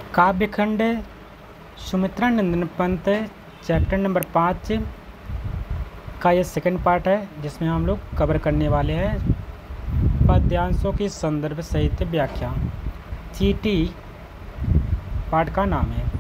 काव्यखंड Sumitra Nandan Pant chapter number 5 का ये second part है, जिसमें हम लोग कवर करने वाले हैं पद्यांशों की संदर्भ सहित व्याख्या। चीटी पार्ट का नाम है।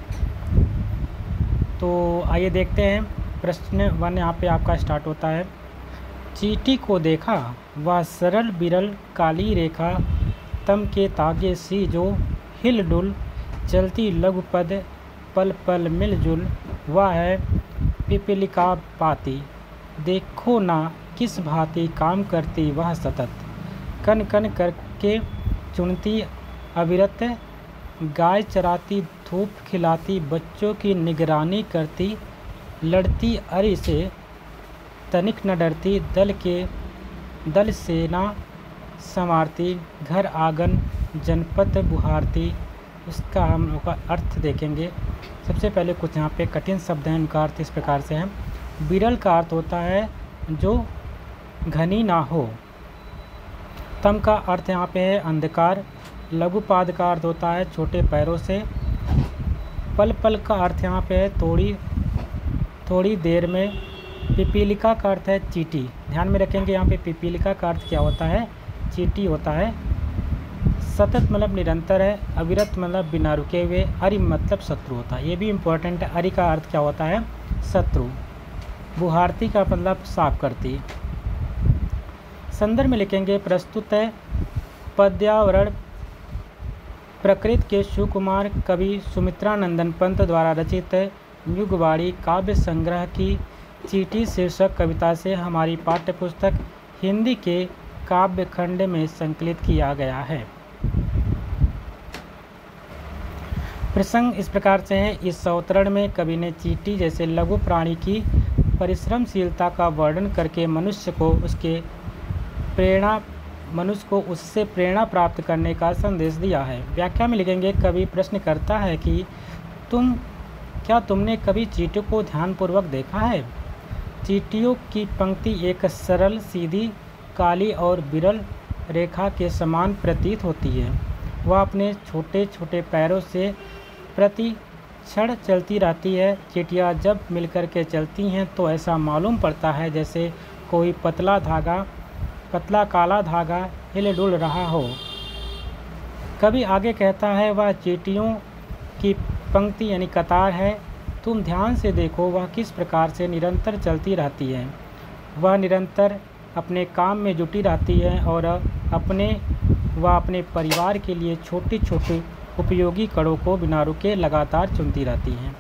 तो आइए देखते हैं। प्रश्न 1 यहाँ पे आपका स्टार्ट होता है। चीटी को देखा वह सरल बिरल काली रेखा, तम के तागे सी जो हिल डुल, चलती लघु पद पल पल मिलजुल, वह है पिपीलिका पाती, देखो ना किस भांति काम करती वह सतत, कन कन करके चुनती अविरत, गाय चराती धूप खिलाती बच्चों की निगरानी करती, लड़ती अरि से तनिक न डरती, दल सेना संवारती, घर आंगन जनपद बुहारती। उसका हम लोग का अर्थ देखेंगे। सबसे पहले कुछ यहाँ पे कठिन शब्द हैं, उनका अर्थ इस प्रकार से है। बिरल का अर्थ होता है जो घनी ना हो। तम का अर्थ यहाँ पे है अंधकार। लघुपाद का अर्थ होता है छोटे पैरों से। पल पल का अर्थ यहाँ पे है थोड़ी देर में। पिपीलिका का अर्थ है चीटी। ध्यान में रखेंगे यहाँ पे पिपीलिका का अर्थ क्या होता है, चीटी होता है। सतत मतलब निरंतर है। अविरत मतलब बिना रुके हुए। अरि मतलब शत्रु होता है, ये भी इम्पोर्टेंट है। अरि का अर्थ क्या होता है, शत्रु। बुहारती का मतलब साफ करती। संदर्भ में लिखेंगे प्रस्तुत है पद्यावरण प्रकृत के सुकुमार कवि सुमित्रा नंदन पंत द्वारा रचित युगवाणी काव्य संग्रह की चीटी शीर्षक कविता से हमारी पाठ्यपुस्तक हिंदी के काव्य खंड में संकलित किया गया है। प्रसंग इस प्रकार से है। इस अवतरण में कवि ने चीटी जैसे लघु प्राणी की परिश्रमशीलता का वर्णन करके मनुष्य को उससे प्रेरणा प्राप्त करने का संदेश दिया है। व्याख्या में लिखेंगे कवि प्रश्न करता है कि तुमने कभी चींटियों को ध्यानपूर्वक देखा है। चींटियों की पंक्ति एक सरल सीधी काली और बिरल रेखा के समान प्रतीत होती है। वह अपने छोटे छोटे पैरों से प्रति क्षण चलती रहती है। चींटियाँ जब मिलकर के चलती हैं तो ऐसा मालूम पड़ता है जैसे कोई पतला काला धागा हिल डुल रहा हो। कभी आगे कहता है वह चींटियों की पंक्ति यानी कतार है। तुम ध्यान से देखो वह किस प्रकार से निरंतर चलती रहती है। वह निरंतर अपने काम में जुटी रहती है और अपने परिवार के लिए छोटी छोटी उपयोगी कड़ों को बिना रुके लगातार चुनती रहती हैं।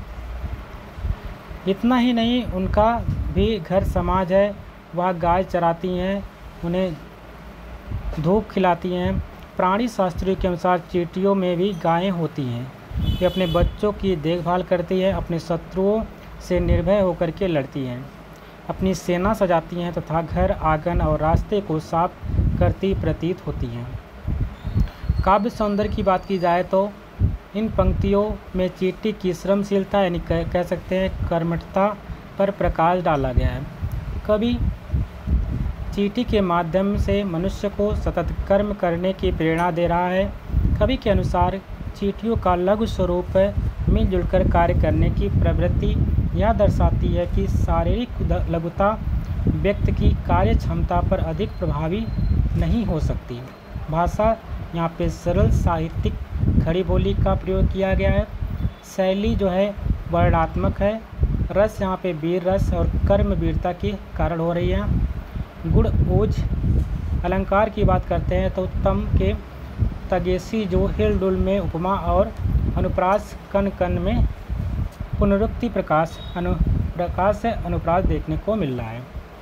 इतना ही नहीं, उनका भी घर समाज है। वह गाय चराती हैं, उन्हें धूप खिलाती हैं। प्राणी शास्त्रियों के अनुसार चींटियों में भी गायें होती हैं। वे अपने बच्चों की देखभाल करती हैं, अपने शत्रुओं से निर्भय होकर के लड़ती हैं, अपनी सेना सजाती हैं तथा घर आंगन और रास्ते को साफ करती प्रतीत होती हैं। काव्य सौंदर्य की बात की जाए तो इन पंक्तियों में चींटी की श्रमशीलता यानी कह सकते हैं कर्मठता पर प्रकाश डाला गया है। कवि चींटी के माध्यम से मनुष्य को सतत कर्म करने की प्रेरणा दे रहा है। कवि के अनुसार चींटियों का लघु स्वरूप मिलजुल कर कार्य करने की प्रवृत्ति यह दर्शाती है कि शारीरिक लघुता व्यक्ति की कार्य क्षमता पर अधिक प्रभावी नहीं हो सकती। भाषा यहाँ पे सरल साहित्यिक खड़ी बोली का प्रयोग किया गया है। शैली जो है वर्णात्मक है। रस यहाँ पे वीर रस और कर्म वीरता के कारण हो रही है। गुण ओज अलंकार की बात करते हैं तो तम के तगेसी जो हिल डुल में उपमा और अनुप्रास कन कन में पुनरुक्ति प्रकाश से अनुप्रास देखने को मिल रहा है।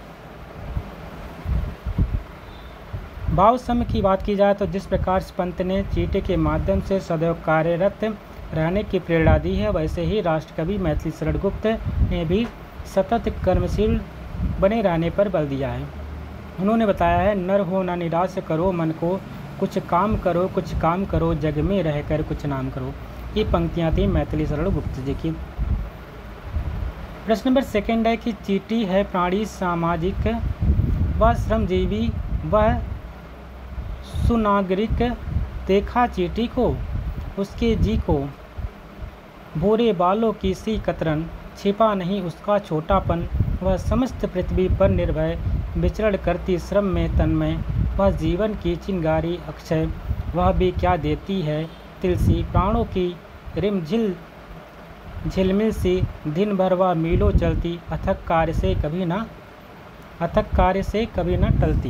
भाव सम की बात की जाए तो जिस प्रकार पंत ने चींटी के माध्यम से सदैव कार्यरत रहने की प्रेरणा दी है, वैसे ही राष्ट्रकवि मैथिली शरण गुप्त ने भी सतत कर्मशील बने रहने पर बल दिया है। उन्होंने बताया है, नर हो ना निराश करो मन को, कुछ काम करो जग में रहकर कुछ नाम करो। ये पंक्तियाँ थी मैथिली शरण गुप्त जी की। प्रश्न नंबर 2 है कि चींटी है प्राणी सामाजिक, वह श्रमजीवी, वह सुनागरिक। देखा चींटी को उसके जी को भूरे बालों की सी कतरन, छिपा नहीं उसका छोटापन, वह समस्त पृथ्वी पर निर्भय विचरण करती श्रम में तन्मय, वह जीवन की चिंगारी अक्षय, वह भी क्या देती है तिलसी, प्राणों की रिमझिल झिलमिल सी, दिन भर वह मीलों चलती, अथक कार्य से कभी न टलती।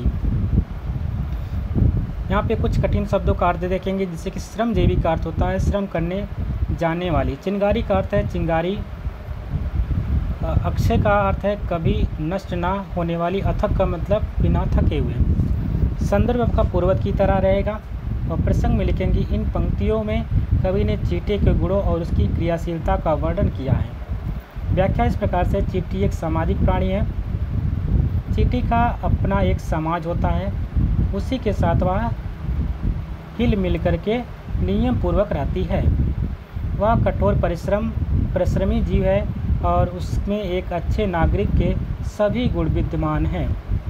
यहाँ पे कुछ कठिन शब्दों का अर्थ देखेंगे, जिससे कि श्रमजीवी का अर्थ होता है श्रम करने जाने वाली, चिंगारी का अर्थ है चिंगारी, अक्षय का अर्थ है कभी नष्ट ना होने वाली, अथक का मतलब बिना थके हुए। संदर्भ का पूर्वज की तरह रहेगा और प्रसंग में लिखेंगे इन पंक्तियों में कवि ने चींटी के गुणों और उसकी क्रियाशीलता का वर्णन किया है। व्याख्या इस प्रकार से, चींटी एक सामाजिक प्राणी है। चींटी का अपना एक समाज होता है, उसी के साथ वह हिल मिल करके नियम पूर्वक रहती है। वह कठोर परिश्रमी जीव है और उसमें एक अच्छे नागरिक के सभी गुण विद्यमान हैं।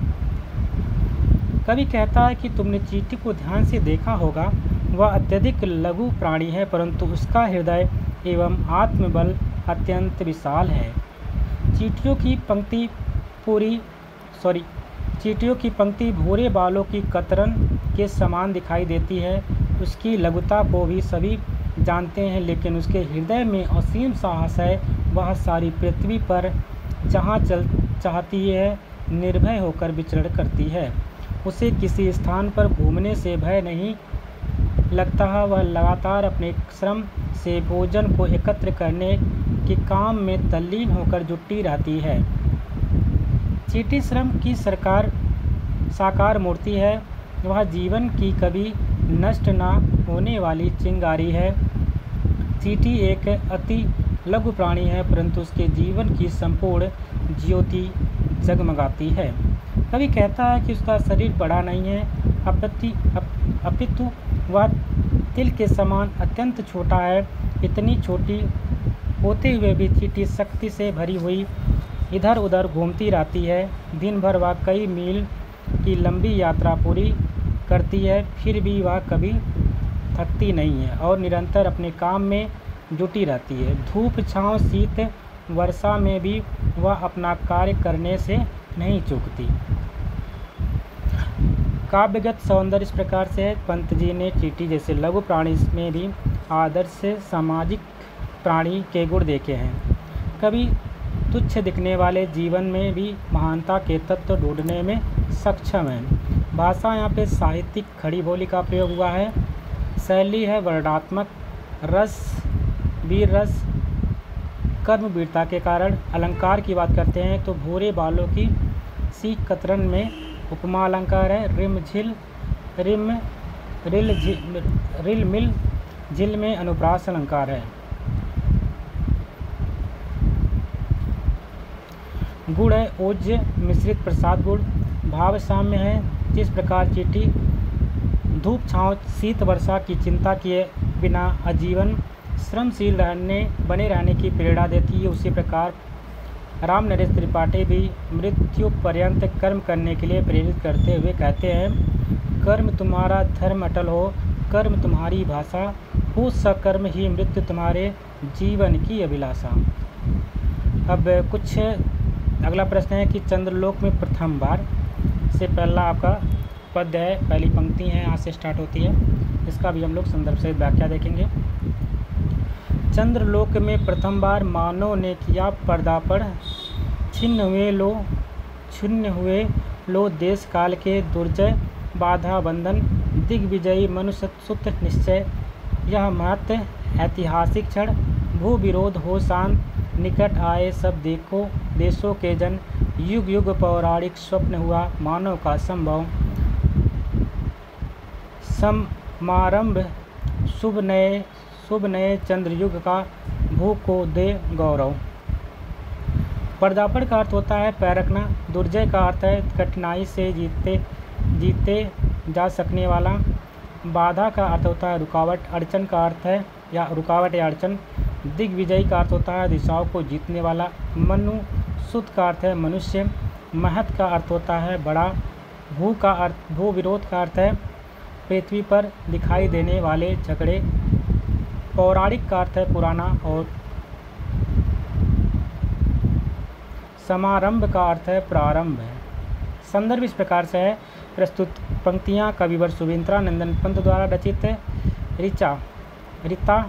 कवि कहता है कि तुमने चींटी को ध्यान से देखा होगा, वह अत्यधिक लघु प्राणी है, परंतु उसका हृदय एवं आत्मबल अत्यंत विशाल है। चींटियों की पंक्ति भूरे बालों की कतरन के समान दिखाई देती है। उसकी लघुता को भी सभी जानते हैं, लेकिन उसके हृदय में असीम साहस है। वह सारी पृथ्वी पर जहाँ चाहती है निर्भय होकर विचरण करती है। उसे किसी स्थान पर घूमने से भय नहीं लगता है। वह लगातार अपने श्रम से भोजन को एकत्र करने के काम में तल्लीन होकर जुटी रहती है। चींटी श्रम की साकार मूर्ति है। वह जीवन की कभी नष्ट ना होने वाली चिंगारी है। चींटी एक अति लघु प्राणी है, परंतु उसके जीवन की संपूर्ण ज्योति जगमगाती है। कवि कहता है कि उसका शरीर बड़ा नहीं है, अपितु वह तिल के समान अत्यंत छोटा है। इतनी छोटी होते हुए भी चींटी शक्ति से भरी हुई इधर उधर घूमती रहती है। दिन भर वह कई मील की लंबी यात्रा पूरी करती है, फिर भी वह कभी थकती नहीं है और निरंतर अपने काम में जुटी रहती है। धूप छाँव शीत वर्षा में भी वह अपना कार्य करने से नहीं चूकती। काव्यगत सौंदर्य इस प्रकार से है, पंत जी ने चींटी जैसे लघु प्राणी में भी आदर्श सामाजिक प्राणी के गुण देखे हैं। कभी तुच्छ दिखने वाले जीवन में भी महानता के तत्व ढूंढने में सक्षम है। भाषा यहाँ पे साहित्यिक खड़ी बोली का प्रयोग हुआ है। शैली है वर्णात्मक, रस वीर रस कर्म वीरता के कारण। अलंकार की बात करते हैं तो भूरे बालों की सी कतरन में उपमा अलंकार है। रिम झिल रिल मिल झिल में अनुप्रास अलंकार है। गुण है ओज्य मिश्रित प्रसाद गुण। भाव साम्य है। जिस प्रकार चींटी धूप छाँव शीत वर्षा की चिंता किए बिना आजीवन श्रमशील बने रहने की प्रेरणा देती है, उसी प्रकार राम नरेश त्रिपाठी भी मृत्यु पर्यंत कर्म करने के लिए प्रेरित करते हुए कहते हैं, कर्म तुम्हारा धर्म अटल हो, कर्म तुम्हारी भाषा हो, सकर्म ही मृत्यु तुम्हारे जीवन की अभिलाषा। अब कुछ अगला प्रश्न है कि चंद्रलोक में प्रथम बार से पहला आपका पद है, पहली पंक्ति है, यहाँ से स्टार्ट होती है। इसका भी हम लोग संदर्भ से व्याख्या देखेंगे। चंद्रलोक में प्रथम बार मानव ने किया पर्दापण, छिन्न हुए लो देश काल के दुर्जय, बाधा बंधन दिग्विजयी मनुष्य सुत निश्चय। यह महत ऐतिहासिक क्षण, भू विरोध हो शांत, निकट आए सब देखो देशों के जन, युग युग पौराणिक स्वप्न हुआ मानव का संभव, समारंभ शुभ नए चंद्रयुग का, भू को दे गौरव। पर्दापण का अर्थ होता है पैर रखना। दुर्जय का अर्थ है कठिनाई से जीते जा सकने वाला। बाधा का अर्थ होता है रुकावट। अड़चन का अर्थ है या रुकावट या अड़चन। दिग्विजयी का अर्थ होता है दिशाओं को जीतने वाला। सुत का अर्थ है मनुष्य। महत का अर्थ होता है बड़ा। भू विरोध का अर्थ है पृथ्वी पर दिखाई देने वाले झगड़े। पौराणिक का अर्थ है पुराना और समारंभ का अर्थ है प्रारंभ है। संदर्भ इस प्रकार से है। प्रस्तुत पंक्तियाँ कविवर सुविंद्रा नंदन पंत द्वारा रचित रीता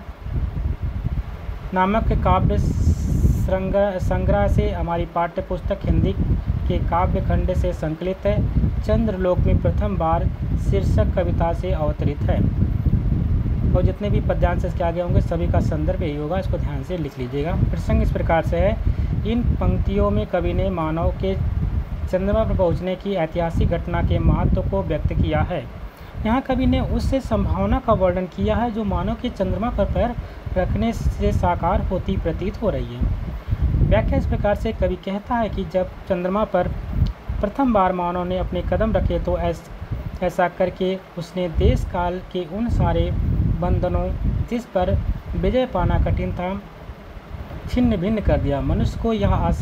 नामक काव्य संग्रह से हमारी पाठ्य पुस्तक हिंदी के काव्य खंड से संकलित है। चंद्रलोक में प्रथम बार शीर्षक कविता से अवतरित है। और जितने भी पद्यांश इसके आगे होंगे सभी का संदर्भ यही होगा, इसको ध्यान से लिख लीजिएगा। प्रसंग इस प्रकार से है। इन पंक्तियों में कवि ने मानव के चंद्रमा पर पहुँचने की ऐतिहासिक घटना के महत्व को व्यक्त किया है। यहाँ कवि ने उस संभावना का वर्णन किया है जो मानव के चंद्रमा पर पैर रखने से साकार होती प्रतीत हो रही है। व्याख्या इस प्रकार से कवि कहता है कि जब चंद्रमा पर प्रथम बार मानव ने अपने कदम रखे तो ऐसा करके उसने देश काल के उन सारे बंधनों जिस पर विजय पाना कठिन था छिन्न भिन्न कर दिया। मनुष्य को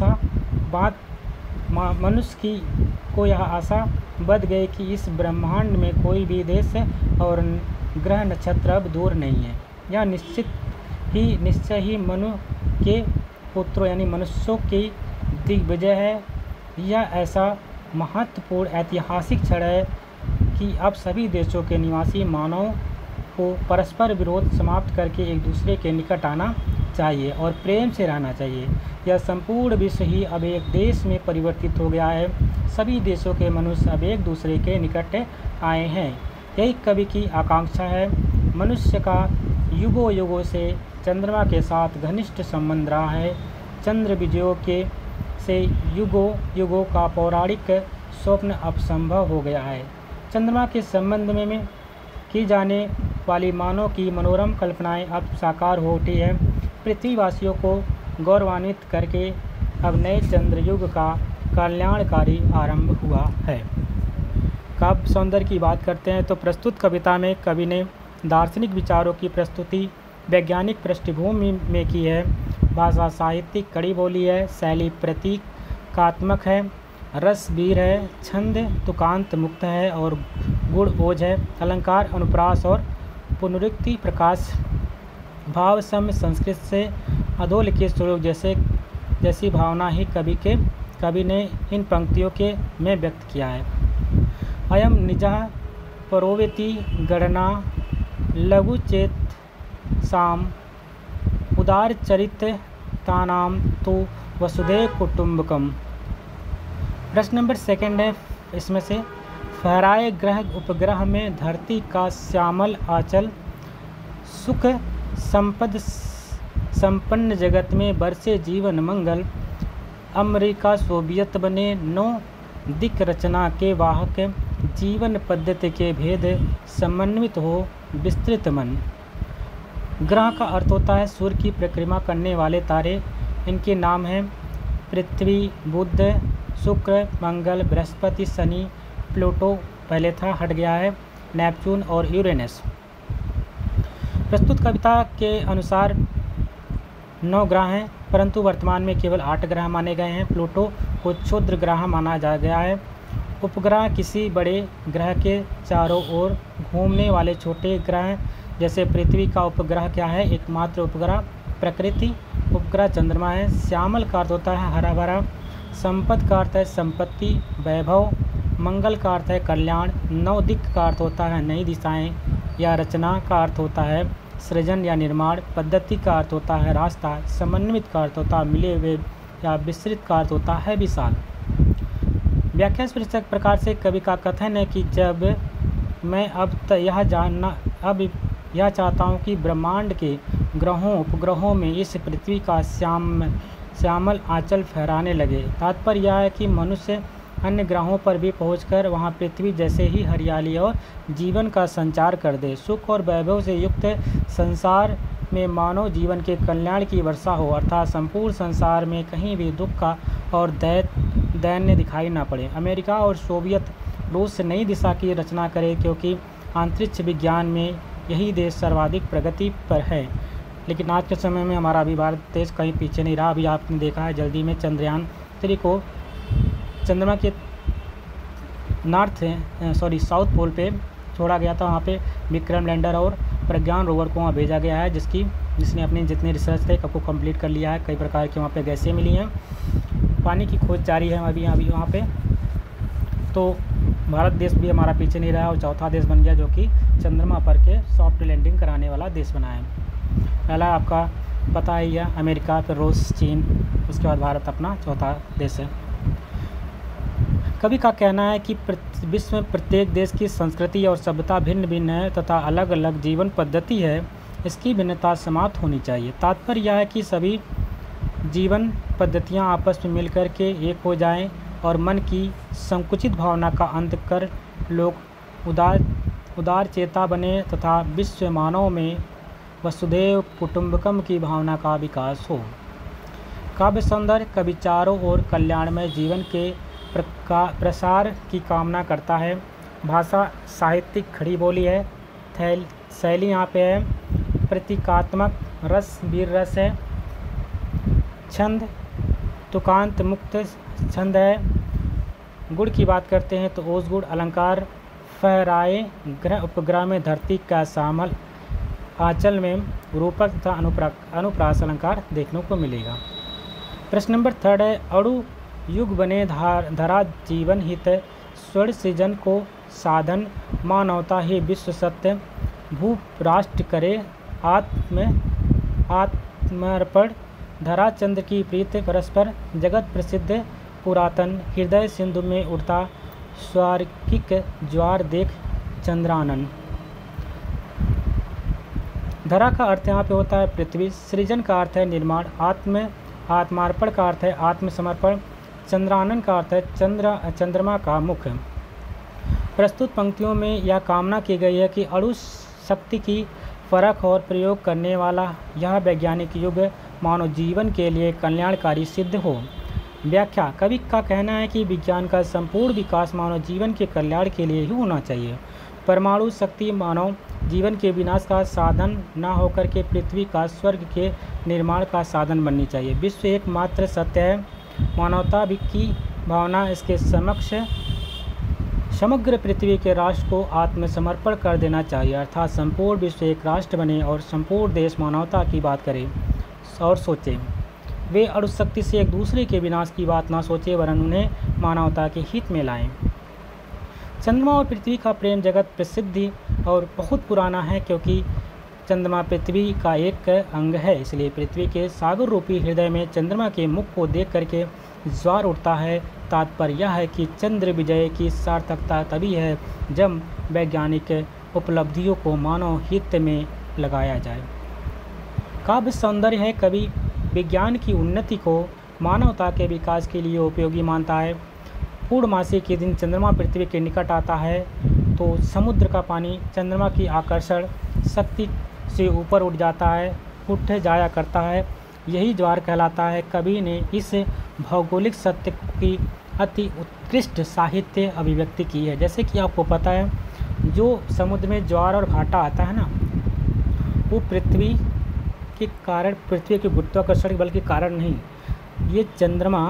यह आशा बध गई कि इस ब्रह्मांड में कोई भी देश और ग्रह नक्षत्र अब दूर नहीं है। यह निश्चय ही मनु के पुत्रों यानी मनुष्यों की दिग्विजय है। यह ऐसा महत्वपूर्ण ऐतिहासिक क्षण है कि अब सभी देशों के निवासी मानव को परस्पर विरोध समाप्त करके एक दूसरे के निकट आना चाहिए और प्रेम से रहना चाहिए। यह संपूर्ण विश्व ही अब एक देश में परिवर्तित हो गया है। सभी देशों के मनुष्य अब एक दूसरे के निकट आए हैं। यही कवि की आकांक्षा है। मनुष्य का युगों युगों से चंद्रमा के साथ घनिष्ठ संबंध रहा है। चंद्र विजयों से युगों युगों का पौराणिक स्वप्न अब संभव हो गया है। चंद्रमा के संबंध में की जाने वाली मानव की मनोरम कल्पनाएं अब साकार हो उठी है। पृथ्वीवासियों को गौरवान्वित करके अब नए चंद्रयुग का कल्याणकारी आरंभ हुआ है। काव्य सौंदर्य की बात करते हैं तो प्रस्तुत कविता में कवि ने दार्शनिक विचारों की प्रस्तुति वैज्ञानिक पृष्ठभूमि में की है। भाषा साहित्यिक कड़ी बोली है। शैली प्रतीकात्मक है। रस वीर है। छंद तुकांत मुक्त है और गुण ओज है। अलंकार अनुप्रास और पुनरुक्ति प्रकाश भाव सम्य संस्कृत से अधोलिखित श्लोक जैसी भावना ही कवि ने इन पंक्तियों में व्यक्त किया है। अयम निजः परोवेति गणना लघुचेत साम उदार चरितानाम तो वसुधैव कुटुंबकम। प्रश्न नंबर 2 है इसमें से फहराए ग्रह उपग्रह में धरती का श्यामल आंचल सुख संपन्न जगत में बरसे जीवन मंगल। अमेरिका सोवियत बने 9 दिक् रचना के वाहक जीवन पद्धति के भेद समन्वित हो विस्तृत मन। ग्रह का अर्थ होता है सूर्य की परिक्रमा करने वाले तारे। इनके नाम हैं पृथ्वी, बुध, शुक्र, मंगल, बृहस्पति, शनि, प्लूटो पहले था हट गया है, नेपच्यून और यूरेनस। प्रस्तुत कविता के अनुसार 9 ग्रह हैं परंतु वर्तमान में केवल 8 ग्रह माने गए हैं। प्लूटो को क्षुद्र ग्रह माना जा गया है। उपग्रह किसी बड़े ग्रह के चारों ओर घूमने वाले छोटे ग्रह जैसे पृथ्वी का उपग्रह क्या है? एकमात्र उपग्रह प्रकृति उपग्रह चंद्रमा है। श्यामल का अर्थ होता है हरा भरा। संपद का अर्थ है संपत्ति वैभव। मंगल का अर्थ है कल्याण। 9 दिक् का अर्थ होता है नई दिशाएं या रचना का अर्थ होता है सृजन या निर्माण। पद्धति का अर्थ होता है रास्ता। समन्वित का अर्थ होता है मिले हुए या विस्तृत का अर्थ होता है विशाल। व्याख्या इस प्रकार से कवि का कथन है कि जब मैं अब यह चाहता हूँ कि ब्रह्मांड के ग्रहों उपग्रहों में इस पृथ्वी का श्यामल आंचल फहराने लगे। तात्पर्य यह है कि मनुष्य अन्य ग्रहों पर भी पहुंचकर वहां पृथ्वी जैसे ही हरियाली और जीवन का संचार कर दे। सुख और वैभव से युक्त संसार में मानव जीवन के कल्याण की वर्षा हो, अर्थात संपूर्ण संसार में कहीं भी दुख का और दैन्य दिखाई न पड़े। अमेरिका और सोवियत रूस से नई दिशा की रचना करे क्योंकि अंतरिक्ष विज्ञान में यही देश सर्वाधिक प्रगति पर है। लेकिन आज के समय में हमारा अभी भारत देश कहीं पीछे नहीं रहा। अभी आपने देखा है जल्दी में चंद्रयान 3 को चंद्रमा के साउथ पोल पे छोड़ा गया था। वहाँ पे विक्रम लैंडर और प्रज्ञान रोवर को वहाँ भेजा गया है, जिसने अपने जितने रिसर्च थे सबको कंप्लीट कर लिया है। कई प्रकार की वहाँ पे गैसें मिली हैं। पानी की खोज जारी है अभी वहाँ पे। तो भारत देश भी हमारा पीछे नहीं रहा और चौथा देश बन गया जो कि चंद्रमा पर के सॉफ्ट लैंडिंग कराने वाला देश बना है। पहला आपका पता ही है अमेरिका, फिर रूस, चीन, उसके बाद भारत अपना चौथा देश है। कवि का कहना है कि विश्व में प्रत्येक देश की संस्कृति और सभ्यता भिन्न भिन्न है तथा अलग अलग जीवन पद्धति है। इसकी भिन्नता समाप्त होनी चाहिए। तात्पर्य यह है कि सभी जीवन पद्धतियां आपस में मिलकर के एक हो जाएं और मन की संकुचित भावना का अंत कर लोग उदार चेता बने तथा विश्व मानव में वसुधैव कुटुंबकम की भावना का विकास हो। काव्य सौंदर्य कविचारों और कल्याणमय जीवन के प्रसार की कामना करता है। भाषा साहित्यिक खड़ी बोली है। शैली यहाँ पे है प्रतीकात्मक, रस वीर रस है। छंद तुकांत मुक्त छंद है। गुण की बात करते हैं तो ओस गुण अलंकार फहराए ग्रह उपग्रह में धरती का शामल आंचल में रूपक तथा अनुप्रास अलंकार देखने को मिलेगा। प्रश्न नंबर 3 है अणु युग बने धरा जीवन हित स्वर्ण सृजन को साधन मानवता ही विश्व सत्य भू राष्ट्र करे आत्मर्पण धरा चंद्र की प्रीत परस्पर जगत प्रसिद्ध पुरातन हृदय सिंधु में उड़ता स्वर्गिक ज्वार देख चंद्रानन। धरा का अर्थ यहाँ पे होता है पृथ्वी, सृजन का अर्थ है निर्माण, आत्मार्पण का अर्थ है आत्मसमर्पण, चंद्रानन का अर्थ है चंद्रमा का मुख। प्रस्तुत पंक्तियों में यह कामना की गई है कि अणु शक्ति की परख और प्रयोग करने वाला यह वैज्ञानिक युग मानव जीवन के लिए कल्याणकारी सिद्ध हो। व्याख्या कवि का कहना है कि विज्ञान का संपूर्ण विकास मानव जीवन के कल्याण के लिए ही होना चाहिए। परमाणु शक्ति मानव जीवन के विनाश का साधन न होकर के पृथ्वी का स्वर्ग के निर्माण का साधन बननी चाहिए। विश्व एकमात्र सत्य है। मानवता की भावना इसके समक्ष समग्र पृथ्वी के राष्ट्र को आत्मसमर्पण कर देना चाहिए, अर्थात संपूर्ण विश्व एक राष्ट्र बने और संपूर्ण देश मानवता की बात करे और सोचे। वे अणुशक्ति से एक दूसरे के विनाश की बात ना सोचे वरन उन्हें मानवता के हित में लाएं। चंद्रमा और पृथ्वी का प्रेम जगत प्रसिद्धि और बहुत पुराना है, क्योंकि चंद्रमा पृथ्वी का एक अंग है। इसलिए पृथ्वी के सागर रूपी हृदय में चंद्रमा के मुख को देख करके ज्वार उठता है। तात्पर्य यह है कि चंद्र विजय की सार्थकता तभी है जब वैज्ञानिक उपलब्धियों को मानव हित में लगाया जाए। काव्य सौंदर्य है कवि विज्ञान की उन्नति को मानवता के विकास के लिए उपयोगी मानता है। पूर्णमासी के दिन चंद्रमा पृथ्वी के निकट आता है तो समुद्र का पानी चंद्रमा की आकर्षण शक्ति से ऊपर उठ जाता है, उठ जाया करता है। यही ज्वार कहलाता है। कवि ने इस भौगोलिक सत्य की अति उत्कृष्ट साहित्य अभिव्यक्ति की है। जैसे कि आपको पता है जो समुद्र में ज्वार और भाटा आता है ना, वो पृथ्वी के कारण, पृथ्वी के गुरुत्वाकर्षण बल के कारण नहीं, ये चंद्रमा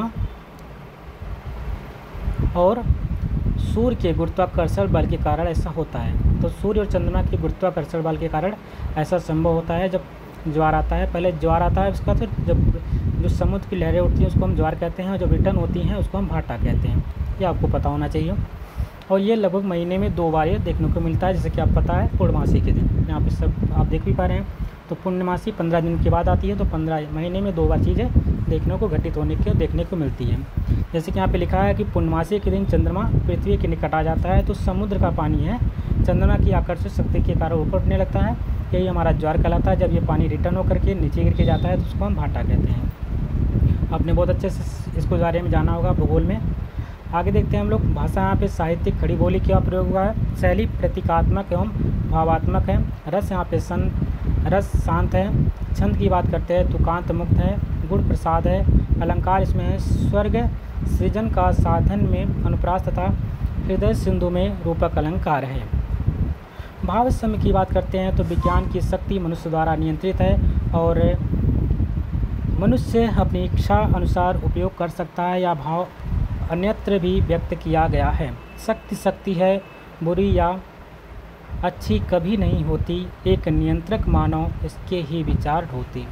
और सूर्य के गुरुत्वाकर्षण बल के कारण ऐसा होता है। तो सूर्य और चंद्रमा के गुरुत्वाकर्षण बल के कारण ऐसा संभव होता है जब ज्वार आता है। पहले ज्वार आता है, उसका फिर जब जो समुद्र की लहरें उठती हैं उसको हम ज्वार कहते हैं और जब रिटर्न होती हैं उसको हम भाटा कहते हैं। ये आपको पता होना चाहिए। और ये लगभग महीने में 2 बार ये देखने को मिलता है, जैसे कि आप पता है पूर्णमासी के दिन। यहाँ पे सब आप देख भी पा रहे हैं। तो पूर्णमासी 15 दिन के बाद आती है, तो 15 महीने में 2 बार चीज़ें देखने को घटित होने के देखने को मिलती है। जैसे कि यहाँ पे लिखा है कि पूर्णमासी के दिन चंद्रमा पृथ्वी के निकट आ जाता है तो समुद्र का पानी है चंद्रमा की आकर्षक शक्ति के कारण ऊपर उठने लगता है। यही हमारा ज्वार कहलाता है। जब ये पानी रिटर्न होकर के नीचे गिर के जाता है तो उसको हम भाटा कहते हैं। आपने बहुत अच्छे से इसको बारे में जाना होगा भूगोल में। आगे देखते हैं हम लोग। भाषा यहाँ पे साहित्यिक खड़ी बोली का प्रयोग हुआ है। शैली प्रतीकात्मक एवं भावात्मक है। रस यहाँ पे रस शांत है। छंद की बात करते हैं तुकांत मुक्त है। गुण प्रसाद है। अलंकार इसमें है स्वर्ग सृजन का साधन में अनुप्रास तथा हृदय सिंधु में रूपक अलंकार है। भाव समय की बात करते हैं तो विज्ञान की शक्ति मनुष्य द्वारा नियंत्रित है और मनुष्य अपनी इच्छा अनुसार उपयोग कर सकता है। या भाव अन्यत्र भी व्यक्त किया गया है। शक्ति है बुरी या अच्छी कभी नहीं होती, एक नियंत्रक मानो इसके ही विचार ढोती।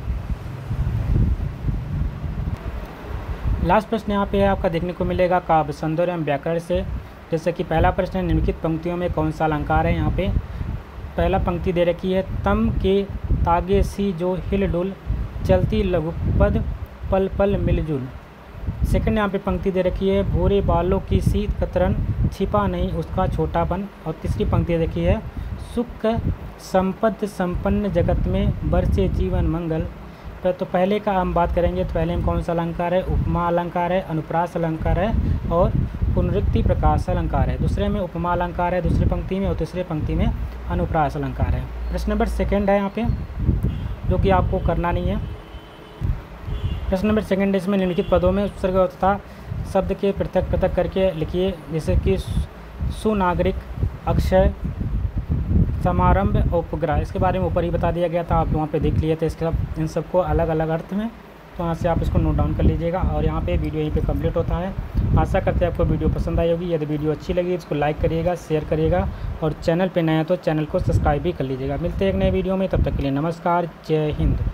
लास्ट प्रश्न यहाँ पे आपका देखने को मिलेगा काव्य सौंदर्य एवं व्याकरण से। जैसे कि पहला प्रश्न है, निम्नलिखित पंक्तियों में कौन सा अलंकार है। यहाँ पे पहला पंक्ति दे रखी है, तम के तागे सी जो हिलडुल, चलती लघुपद पल पल मिलजुल। सेकंड यहाँ पे पंक्ति दे रखी है, भूरे बालों की सी कतरन, छिपा नहीं उसका छोटापन। और तीसरी पंक्ति देखी है, सुख संपद संपन्न जगत में बरसे जीवन मंगल। तो पहले का हम बात करेंगे तो पहले में कौन सा अलंकार है, उपमा अलंकार है, अनुप्रास अलंकार है और पुनरुक्ति प्रकाश अलंकार है। दूसरे में उपमा अलंकार है दूसरी पंक्ति में, और तीसरे पंक्ति में अनुप्रास अलंकार है। प्रश्न नंबर सेकंड है यहाँ पे, जो कि आपको करना नहीं है। प्रश्न नंबर सेकंड, इसमें निम्नलिखित पदों में उपसर्ग तथा शब्द के पृथक पृथक करके लिखिए। जैसे कि सुनागरिक, अक्षय, समारंभ, उपग्रह। इसके बारे में ऊपर ही बता दिया गया था, आप वहाँ पे देख लिए थे। इसके सब इन सबको अलग अलग अर्थ में, तो यहाँ से आप इसको नोट डाउन कर लीजिएगा। और यहाँ पे वीडियो यहीं पे कंप्लीट होता है। आशा करते हैं आपको वीडियो पसंद आई होगी। यदि वीडियो अच्छी लगी इसको लाइक करिएगा, शेयर करिएगा, और चैनल पे नए हैं तो चैनल को सब्सक्राइब भी कर लीजिएगा। मिलते हैं एक नए वीडियो में, तब तक के लिए नमस्कार, जय हिंद।